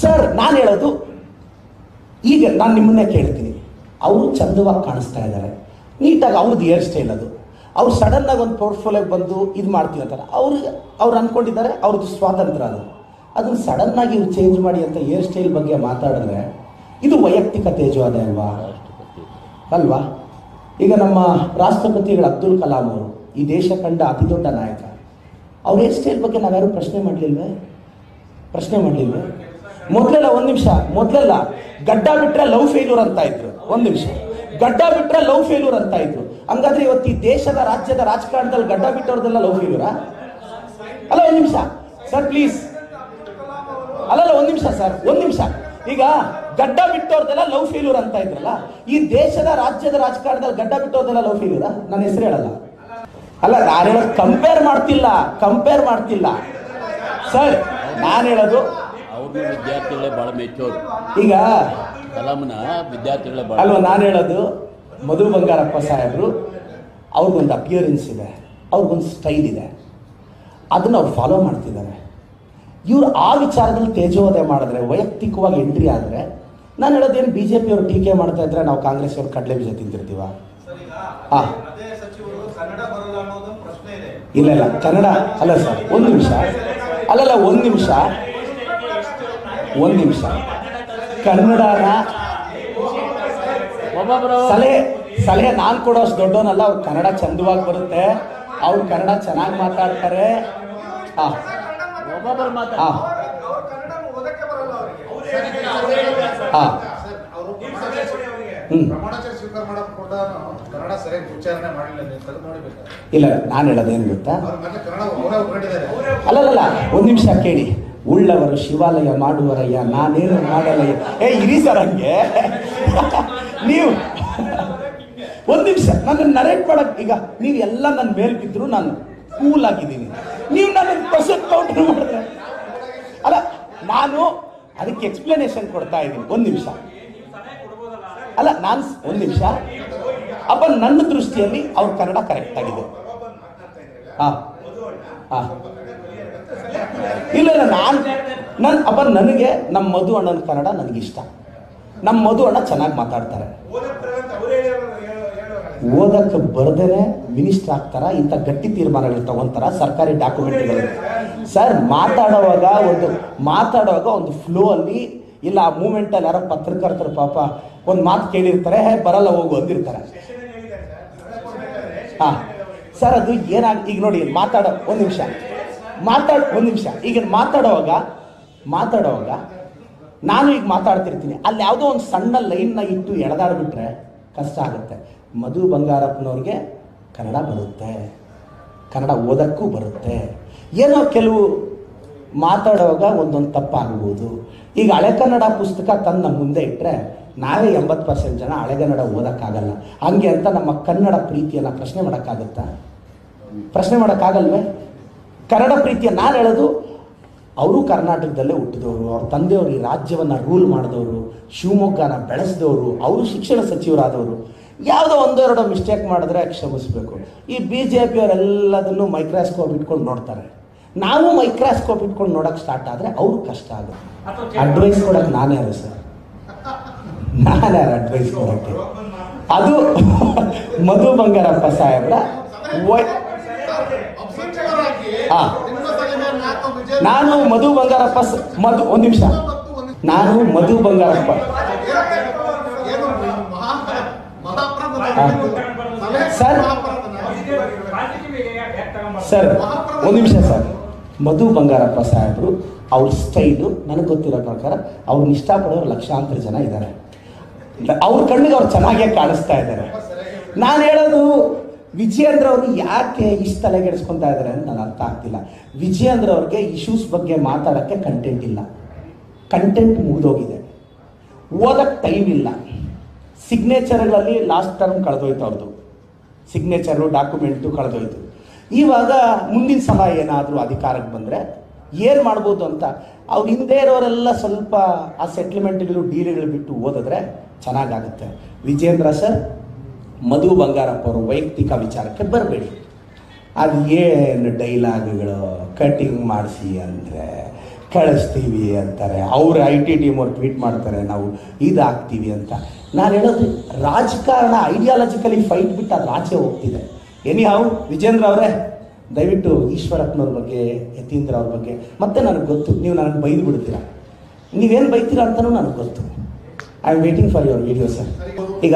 Sir ನಾನು ಹೇಳೋದು, ಈಗ ನಾನು ನಿಮ್ಮನ್ನೇ ಕೇಳ್ತೀನಿ, ಅವರು ಚಂದವಾಗಿ ಕಾಣಿಸ್ತಾ ಇದ್ದಾರೆ, ನೀಟಾಗಿ ಅವ್ರದ್ದು ಹೇರ್ ಸ್ಟೈಲ್ ಅದು, ಅವ್ರು ಸಡನ್ನಾಗಿ ಒಂದು ಪೋರ್ಟ್ಫೋಲಿಯೋಗೆ ಬಂದು ಇದು ಮಾಡ್ತೀವಿ ಅಂತಾರೆ, ಅವ್ರು ಅಂದ್ಕೊಂಡಿದ್ದಾರೆ ಅವ್ರದ್ದು ಸ್ವಾತಂತ್ರ್ಯ ಅದು, ಅದನ್ನು ಸಡನ್ನಾಗಿ ಇವ್ರು ಚೇಂಜ್ ಮಾಡಿ ಅಂತ ಹೇರ್ ಸ್ಟೈಲ್ ಬಗ್ಗೆ ಮಾತಾಡಿದ್ರೆ ಇದು ವೈಯಕ್ತಿಕ ತೇಜೋವಧೆ ಅಲ್ವಾ? ಈಗ ನಮ್ಮ ರಾಷ್ಟ್ರಪತಿಗಳು ಅಬ್ದುಲ್ ಕಲಾಂ ಅವರು ಈ ದೇಶ ಕಂಡ ಅತಿ ದೊಡ್ಡ ನಾಯಕ, ಅವ್ರ ಹೇರ್ ಸ್ಟೈಲ್ ಬಗ್ಗೆ ನಾವ್ಯಾರು ಪ್ರಶ್ನೆ ಮಾಡಲಿಲ್ವೇ? ಮೊದಲೆಲ್ಲ ಒಂದು ನಿಮಿಷ, ಮೊದಲೆಲ್ಲ ಗಡ್ಡ ಬಿಟ್ರೆ ಲವ್ ಫೇಲ್ಯೂರ್ ಅಂತ ಇದ್ರು. ಒಂದು ನಿಮಿಷ, ಗಡ್ಡ ಬಿಟ್ರೆ ಲವ್ ಫೇಲ್ಯೂರ್ ಅಂತ ಇದ್ರು. ಹಂಗಾದ್ರೆ ಇವತ್ತು ಈ ದೇಶದ ರಾಜ್ಯದ ರಾಜಕಾರಣದಲ್ಲಿ ಗಡ್ಡ ಬಿಟ್ಟವ್ರದೆಲ್ಲ ಲವ್ ಫೇಲ್ಯೂರಾ? ಅಲ್ಲ ಒಂದು ನಿಮಿಷ ಸರ್ ಪ್ಲೀಸ್, ಅಲ್ಲಲ್ಲ ಒಂದು ನಿಮಿಷ ಸರ್, ಒಂದು ನಿಮಿಷ. ಈಗ ಗಡ್ಡ ಬಿಟ್ಟವ್ರದೆಲ್ಲ ಲವ್ ಫೇಲ್ಯೂರ್ ಅಂತ ಇದ್ರಲ್ಲ, ಈ ದೇಶದ ರಾಜ್ಯದ ರಾಜಕಾರಣದಲ್ಲಿ ಗಡ್ಡ ಬಿಟ್ಟವ್ರದೆಲ್ಲ ಲವ್ ಫೇಲ್ಯೂರಾ? ನನ್ನ ಹೆಸರು ಹೇಳಲ್ಲ. ಅಲ್ಲ ನಾನು ಹೇಳೋದು ಕಂಪೇರ್ ಮಾಡ್ತಿಲ್ಲ ಸರ್, ನಾನು ಹೇಳೋದು ವಿದ್ಯಾರ್ಥಿಗಳೇ ಬಹಳ ಮೆಚ್ಚೋರು. ಈಗ ಕಲಾಂನ ವಿದ್ಯಾರ್ಥಿಗಳೇ ಅಲ್ವಾ ನಾನು ಹೇಳೋದು, ಮಧು ಬಂಗಾರಪ್ಪ ಸಾಹೇಬರು ಅವ್ರಿಗೊಂದು ಅಪಿಯರೆನ್ಸ್ ಇದೆ, ಅವ್ರಿಗೊಂದು ಸ್ಟೈಲ್ ಇದೆ, ಅದನ್ನು ಅವ್ರು ಫಾಲೋ ಮಾಡ್ತಿದ್ದಾರೆ. ಇವರು ಆ ವಿಚಾರದಲ್ಲಿ ತೇಜೋವಧೆ ಮಾಡಿದ್ರೆ, ವೈಯಕ್ತಿಕವಾಗಿ ಎಂಟ್ರಿ ಆದರೆ, ನಾನು ಹೇಳೋದೇನು ಬಿ ಜೆ ಪಿಯವರು ಟೀಕೆ ಮಾಡ್ತಾ ಇದ್ರೆ ನಾವು ಕಾಂಗ್ರೆಸ್ ಅವ್ರು ಕಡಲೆ ಬೀಜ ತಿಂತಿರ್ತೀವ? ಹಾಂ ಇಲ್ಲ ಕನ್ನಡ ಅಲ್ಲ ಸರ್, ಒಂದು ನಿಮಿಷ, ಅಲ್ಲಲ್ಲ ಒಂದು ನಿಮಿಷ, ಕನ್ನಡನ ಸಲಹೆ ನಾನು ಕೊಡೋಷ್ಟು ದೊಡ್ಡವನಲ್ಲ. ಅವ್ರು ಕನ್ನಡ ಚಂದವಾಗಿ ಬರುತ್ತೆ, ಅವ್ರು ಕನ್ನಡ ಚೆನ್ನಾಗಿ ಮಾತಾಡ್ತಾರೆ. ಇಲ್ಲ ನಾನು ಹೇಳೋದೇನು ಗೊತ್ತಾ, ಅಲ್ಲಲ್ಲ ಒಂದು ನಿಮಿಷ ಕೇಳಿ. ಉಳ್ಳವರು ಶಿವಾಲಯ ಮಾಡುವರಯ್ಯ, ನಾನೇನು ಮಾಡಲಯ್ಯ. ಇರಿ ಸರ್ ಹಂಗೆ ನೀವು ಒಂದು ನಿಮಿಷ ನನ್ನ ನರೇಟ್ ಮಾಡಕ್. ಈಗ ನೀವು ಎಲ್ಲ ನನ್ನ ಮೇಲೆ ಬಿದ್ರು ನಾನು ಕೂಲ್ ಆಗಿದ್ದೀನಿ, ನೀವು ನನ್ನ ಕ್ವಶನ್ ಕೌಂಟರ್ ಮಾಡಿದ್ರೆ ಅಲ್ಲ, ನಾನು ಅದಕ್ಕೆ ಎಕ್ಸ್ಪ್ಲನೇಷನ್ ಕೊಡ್ತಾ ಇದ್ದೀನಿ. ಒಂದು ನಿಮಿಷ ಅಲ್ಲ, ನಾನು ಒಂದು ನಿಮಿಷ ಅಪ್ಪ, ನನ್ನ ದೃಷ್ಟಿಯಲ್ಲಿ ಅವ್ರ ಕನ್ನಡ ಕರೆಕ್ಟ್ ಆಗಿದೆ. ಇಲ್ಲ ನನಗೆ ನಮ್ಮ ಮಧು ಅಣ್ಣನ ಕನ್ನಡ ನನಗಿಷ್ಟ. ನಮ್ಮ ಮಧು ಅಣ್ಣ ಚೆನ್ನಾಗಿ ಮಾತಾಡ್ತಾರೆ. ಓದಕ್ಕೆ ಬರ್ದೇನೆ ಮಿನಿಸ್ಟರ್ ಆಗ್ತಾರ, ಇಂಥ ಗಟ್ಟಿ ತೀರ್ಮಾನಗಳು ತಗೊಂತಾರ, ಸರ್ಕಾರಿ ಡಾಕ್ಯುಮೆಂಟ್ಗಳು. ಸರ್ ಮಾತಾಡುವಾಗ ಒಂದು ಫ್ಲೋ ಅಲ್ಲಿ, ಇಲ್ಲ ಆ ಮೂಮೆಂಟಲ್ಲಿ ಯಾರೋ ಪತ್ರಕರ್ತರು ಪಾಪ ಒಂದು ಮಾತು ಕೇಳಿರ್ತಾರೆ, ಬರಲ್ಲ ಹೋಗು ಅಂದಿರ್ತಾರೆ. ಸರ್ ಅದು ಈಗ ನೋಡಿ ಒಂದು ನಿಮಿಷ ಈಗ ಮಾತಾಡುವಾಗ ನಾನು ಈಗ ಮಾತಾಡ್ತಿರ್ತೀನಿ, ಅಲ್ಲಿ ಯಾವುದೋ ಒಂದು ಸಣ್ಣ ಲೈನ್ನ ಇಟ್ಟು ಎಳೆದಾಡ್ಬಿಟ್ರೆ ಕಷ್ಟ ಆಗುತ್ತೆ. ಮಧು ಬಂಗಾರಪ್ಪನವ್ರಿಗೆ ಕನ್ನಡ ಬರುತ್ತೆ, ಕನ್ನಡ ಓದಕ್ಕೂ ಬರುತ್ತೆ. ಏನೋ ಕೆಲವು ಮಾತಾಡುವಾಗ ಒಂದೊಂದು ತಪ್ಪಾಗ್ಬೋದು. ಈಗ ಹಳೆ ಕನ್ನಡ ಪುಸ್ತಕ ತನ್ನ ಮುಂದೆ ಇಟ್ಟರೆ ನಾವೇ 80% ಜನ ಹಳೆಗನ್ನಡ ಓದೋಕ್ಕಾಗಲ್ಲ. ಹಂಗೆ ಅಂತ ನಮ್ಮ ಕನ್ನಡ ಪ್ರೀತಿಯನ್ನು ಪ್ರಶ್ನೆ ಮಾಡೋಕ್ಕಾಗಲ್ವೇ? ಕನ್ನಡ ಪ್ರೀತಿಯ ನಾನು ಹೇಳೋದು, ಅವರು ಕರ್ನಾಟಕದಲ್ಲೇ ಹುಟ್ಟಿದವರು, ಅವ್ರ ತಂದೆಯವರು ಈ ರಾಜ್ಯವನ್ನು ರೂಲ್ ಮಾಡಿದವರು, ಶಿವಮೊಗ್ಗನ ಬೆಳೆಸಿದವರು, ಅವರು ಶಿಕ್ಷಣ ಸಚಿವರಾದವರು. ಯಾವುದೋ ಒಂದೆರಡು ಮಿಸ್ಟೇಕ್ ಮಾಡಿದ್ರೆ ಕ್ಷಮಿಸಬೇಕು. ಈ BJP ಅವರೆಲ್ಲದನ್ನು ಮೈಕ್ರೋಸ್ಕೋಪ್ ಇಟ್ಕೊಂಡು ನೋಡ್ತಾರೆ. ನಾವು ಮೈಕ್ರೋಸ್ಕೋಪ್ ಇಟ್ಕೊಂಡು ನೋಡೋಕೆ ಸ್ಟಾರ್ಟ್ ಆದರೆ ಅವ್ರು ಕಷ್ಟ ಆಗುತ್ತೆ. ಅಡ್ವೈಸ್ ಕೊಡೋಕೆ ನಾನ್ಯಾರು ಸರ್? ನಾನ್ಯಾರು ಅಡ್ವೈಸ್ ಕೊಡೋಕ್ಕೆ? ಅದು ಮಧು ಬಂಗಾರಪ್ಪ ಸಾಹೇಬ್ರ ನಾನು ಮಧು ಬಂಗಾರಪ್ಪ ಒಂದು ನಿಮಿಷ, ನಾನು ಮಧು ಬಂಗಾರಪ್ಪ ಸರ್ ಒಂದು ನಿಮಿಷ ಸರ್, ಮಧು ಬಂಗಾರಪ್ಪ ಸಾಹೇಬರು ಅವ್ರ ಸ್ಟೈಲು ನನಗೆ ಗೊತ್ತಿರೋ ಪ್ರಕಾರ ಅವ್ರನ್ನ ಇಷ್ಟಪಡೋರು ಲಕ್ಷಾಂತರ ಜನ ಇದ್ದಾರೆ. ಅವ್ರ ಕಣ್ಣಿಗೆ ಅವ್ರು ಚೆನ್ನಾಗೇ ಕಾಣಿಸ್ತಾ ಇದ್ದಾರೆ. ನಾನು ಹೇಳೋದು, ವಿಜಯೇಂದ್ರ ಅವರು ಯಾಕೆ ಇಷ್ಟು ತಲೆಗೆಡಿಸ್ಕೊತಾ ಇದ್ದಾರೆ ಅಂತ ನನಗೆ ಅರ್ಥ ಆಗ್ತಿಲ್ಲ. ವಿಜಯೇಂದ್ರ ಅವ್ರಿಗೆ ಇಶ್ಯೂಸ್ ಬಗ್ಗೆ ಮಾತಾಡೋಕ್ಕೆ ಕಂಟೆಂಟ್ ಇಲ್ಲ, ಕಂಟೆಂಟ್ ಮುಗಿದೋಗಿದೆ, ಓದಕ್ಕೆ ಟೈಮ್ ಇಲ್ಲ. ಸಿಗ್ನೇಚರ್ಗಳಲ್ಲಿ ಲಾಸ್ಟ್ ಟರ್ಮ್ ಕಳೆದೋಯ್ತು, ಅವ್ರದ್ದು ಸಿಗ್ನೇಚರು ಡಾಕ್ಯುಮೆಂಟು ಕಳೆದೋಯ್ತು. ಇವಾಗ ಮುಂದಿನ ಸಲ ಏನಾದರೂ ಅಧಿಕಾರಕ್ಕೆ ಬಂದರೆ ಏನು ಮಾಡ್ಬೋದು ಅಂತ ಅವ್ರು ಹಿಂದೆ ಇರೋರೆಲ್ಲ ಸ್ವಲ್ಪ ಆ ಸೆಟ್ಲ್ಮೆಂಟ್ಗಳು ಡೀಲ್ಗಳು ಬಿಟ್ಟು ಓದಿದ್ರೆ ಚೆನ್ನಾಗಾಗುತ್ತೆ. ವಿಜೇಂದ್ರ ಸರ್, ಮಧು ಬಂಗಾರಪ್ಪ ಅವರು ವೈಯಕ್ತಿಕ ವಿಚಾರಕ್ಕೆ ಬರಬೇಡಿ. ಅದು ಏನು ಡೈಲಾಗ್ಗಳು ಕಟಿಂಗ್ ಮಾಡಿಸಿ ಅಂದರೆ ಕಳಿಸ್ತೀವಿ ಅಂತಾರೆ. ಅವ್ರು IT ಟೀಮ್ ಅವ್ರು ಟ್ವೀಟ್ ಮಾಡ್ತಾರೆ, ನಾವು ಇದಾಗ್ತೀವಿ ಅಂತ. ನಾನು ಹೇಳೋದು ರಾಜಕಾರಣ ಐಡಿಯಾಲಜಿಕಲಿ ಫೈಟ್ ಬಿಟ್ಟು ಅದು ಆಚೆ ಹೋಗ್ತಿದೆ. ಎನಿಹಾವ್ ವಿಜೇಂದ್ರ ಅವರೇ, ದಯವಿಟ್ಟು ಈಶ್ವರಪ್ಪನವ್ರ ಬಗ್ಗೆ, ಯತೀಂದ್ರ ಅವ್ರ ಬಗ್ಗೆ ಮತ್ತೆ ನನಗೆ ಗೊತ್ತು, ನೀವು ನನಗೆ ಬೈದು ಬಿಡ್ತೀರಾ. ನೀವೇನು ಬೈತೀರಾ ಅಂತಲೂ ನನಗೆ ಗೊತ್ತು. I am waiting for your video sir. ಈಗ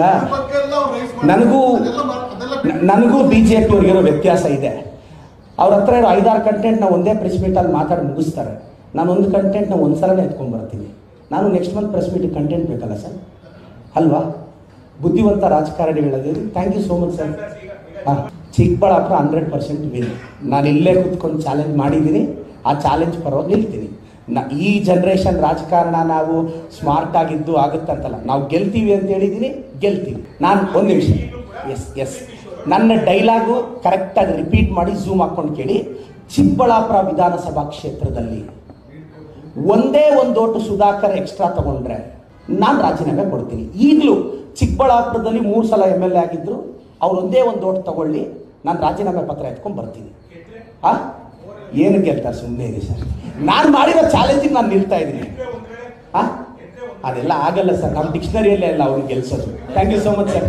ನನಗೂ BJP ಅವ್ರಿಗಿರೋ ವ್ಯತ್ಯಾಸ ಇದೆ. ಅವ್ರ ಹತ್ರ ಇರೋ 5-6 ಕಂಟೆಂಟ್ನ ಒಂದೇ ಪ್ರೆಸ್ ಮೀಟಲ್ಲಿ ಮಾತಾಡಿ ಮುಗಿಸ್ತಾರೆ. ನಾನು ಒಂದು ಕಂಟೆಂಟ್ನ ಒಂದು ಸಲನೇ ಎತ್ಕೊಂಡು ಬರ್ತೀನಿ. ನಾನು ನೆಕ್ಸ್ಟ್ ಮಂತ್ ಪ್ರೆಸ್ ಮೀಟಿಗೆ ಕಂಟೆಂಟ್ ಬೇಕಲ್ಲ ಸರ್, ಅಲ್ವಾ? ಬುದ್ಧಿವಂತ ರಾಜಕಾರಣಿಗಳಿದ್ದೀರಿ. Thank you so much sir. ಹಾಂ, ಚಿಕ್ಕಬಳ್ಳಾಪುರ 100% ವಿನ್. ನಾನು ಇಲ್ಲೇ ಕೂತ್ಕೊಂಡು ಚಾಲೆಂಜ್ ಮಾಡಿದ್ದೀನಿ, ಆ ಚಾಲೆಂಜ್ ಪರವಾಗಿ ನಿಲ್ತೀನಿ. ಈ ಜನ್ರೇಷನ್ ರಾಜಕಾರಣ ನಾವು ಸ್ಮಾರ್ಟ್ ಆಗಿದ್ದು ಆಗುತ್ತಂತಲ್ಲ, ನಾವು ಗೆಲ್ತೀವಿ ಅಂತ ಹೇಳಿದ್ದೀನಿ, ಗೆಲ್ತೀವಿ. ನಾನು ಒಂದು ನಿಮಿಷ, ಎಸ್ ನನ್ನ ಡೈಲಾಗು ಕರೆಕ್ಟಾಗಿ ರಿಪೀಟ್ ಮಾಡಿ ಝೂಮ್ ಹಾಕ್ಕೊಂಡು ಕೇಳಿ. ಚಿಕ್ಕಬಳ್ಳಾಪುರ ವಿಧಾನಸಭಾ ಕ್ಷೇತ್ರದಲ್ಲಿ ಒಂದೇ ಒಂದು ಓಟು ಸುಧಾಕರ್ ಎಕ್ಸ್ಟ್ರಾ ತಗೊಂಡ್ರೆ ನಾನು ರಾಜೀನಾಮೆ ಕೊಡ್ತೀನಿ. ಈಗಲೂ ಚಿಕ್ಕಬಳ್ಳಾಪುರದಲ್ಲಿ 3 ಸಲ MLA ಆಗಿದ್ರು, ಅವ್ರು ಒಂದೇ ಒಂದು ಓಟ್ ತಗೊಳ್ಳಿ, ನಾನು ರಾಜೀನಾಮೆ ಪತ್ರ ಎತ್ಕೊಂಡು ಬರ್ತೀನಿ. ಏನು ಗೆಲ್ತಾರೆ? ಸುಮ್ಮನೆ ಇದೆ ಸರ್. ನಾನು ಮಾಡಿರೋ ಚಾಲೆಂಜಿಗೆ ನಾನು ನಿಲ್ತಾ ಇದ್ದೀನಿ. ಅದೆಲ್ಲ ಆಗಲ್ಲ ಸರ್, ನಮ್ಮ ಡಿಕ್ಷನರಿಯಲ್ಲೇ ಇಲ್ಲ ಅವ್ರಿಗೆ ಗೆಲ್ಸೋದು. Thank you so much sir.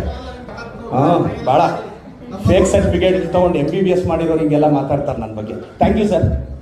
ಭಾಳ ಫೇಕ್ ಸರ್ಟಿಫಿಕೇಟ್ ತೊಗೊಂಡು MBBS ಮಾಡಿರೋರಿಗೆಲ್ಲ ಮಾತಾಡ್ತಾರೆ ನನ್ನ ಬಗ್ಗೆ. Thank you sir.